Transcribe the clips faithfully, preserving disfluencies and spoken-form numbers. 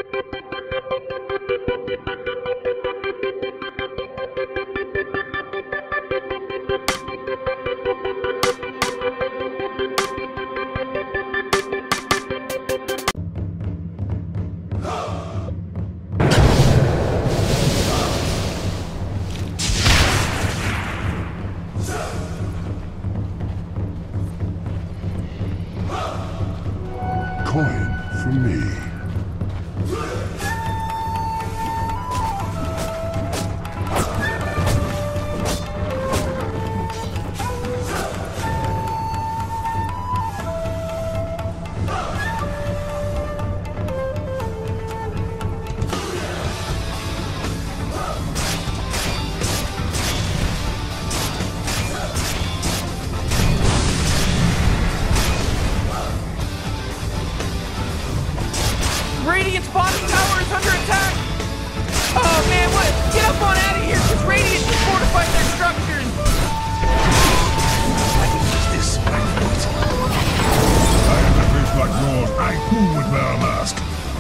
Coin for me. Radiant's bottom tower is under attack! Oh man, what? Get up on out of here, because Radiant just fortified their structures! I can use this my foot. I have a face like yours. I too would wear a mask.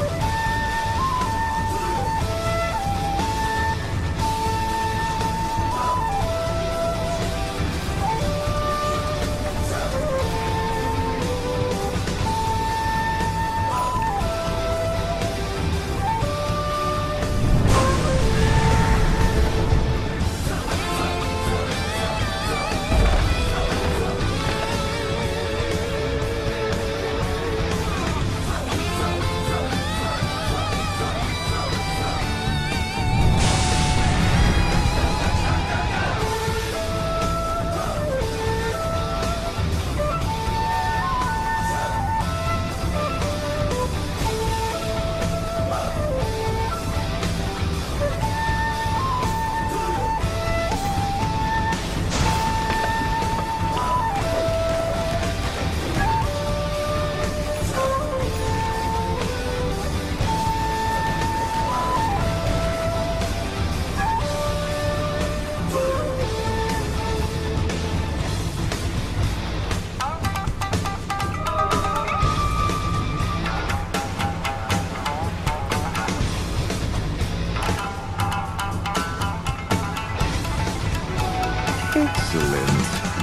Excellent.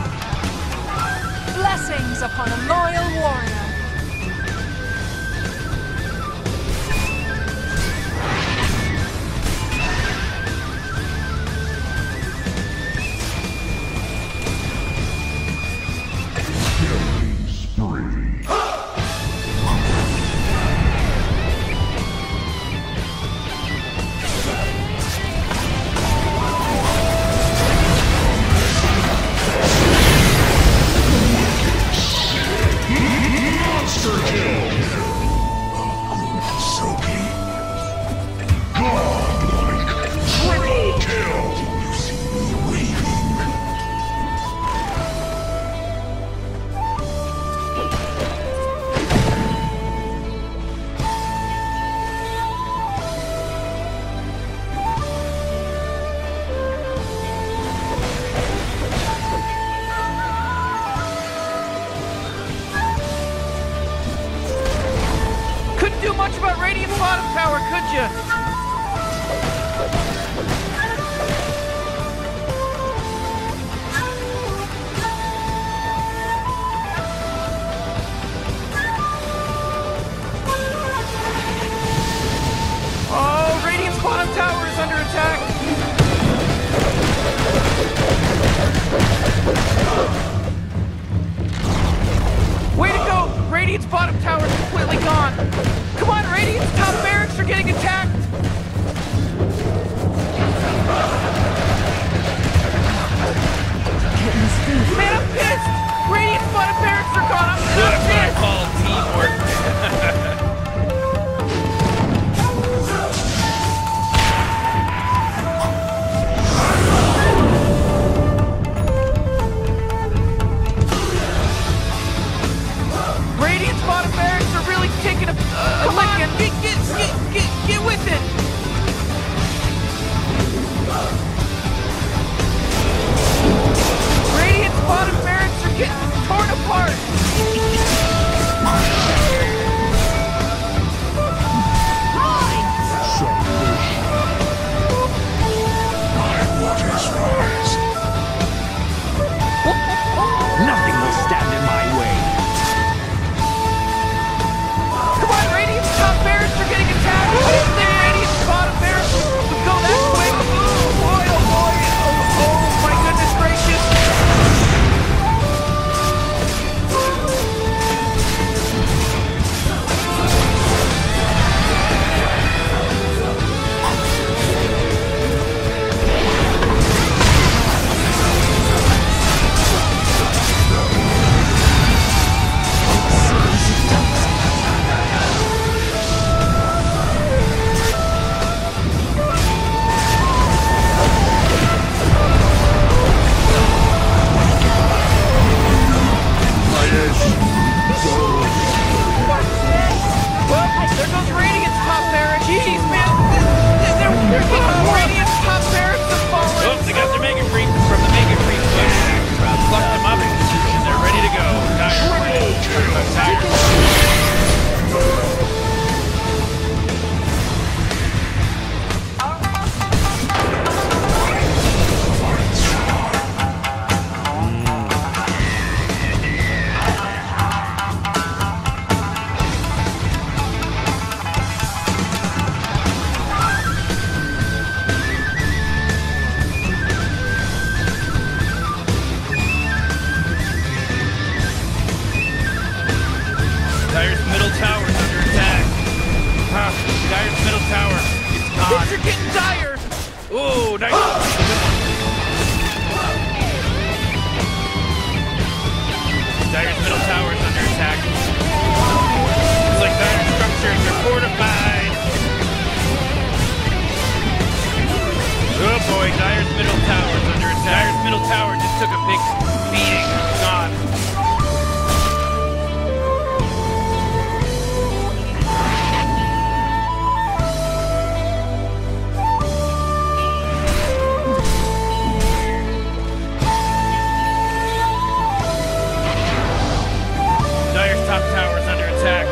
Blessings upon a loyal warrior. Killing spree. Monster kill! Soaking. Godlike. Triple kill! You see me waving. Couldn't do much about Radiant's bottom tower, could ya? Oh, Radiant's bottom tower is under attack! Way to go! Radiant's bottom tower is completely gone! Come on, Radiant's top barracks are getting attacked! Man, I'm pissed! Radiant's bottom barracks are gone! I'm, I'm pissed! Call teamwork. Radiant's bottom barracks are really taking a, a Come licking. On, get, get, get, get, get with it! Radiant's bottom It's Radiant's top barracks. Jeez, man. They're, they're, uh, Radiant's top barracks have fallen. Oh, they got their Mega Creep from the Mega Creep push. Plucked them up, and they're ready to go. Dire. Dire's middle tower is under attack. Huh. Dire's middle tower is gone. Things are getting dire. Ooh, nice. Dire's middle tower is under attack. It's like Dire's structures are fortified. Oh boy, Dire's middle tower is under attack. Dire's middle tower just took a big beating. It's gone. Dire's top tower is under attack.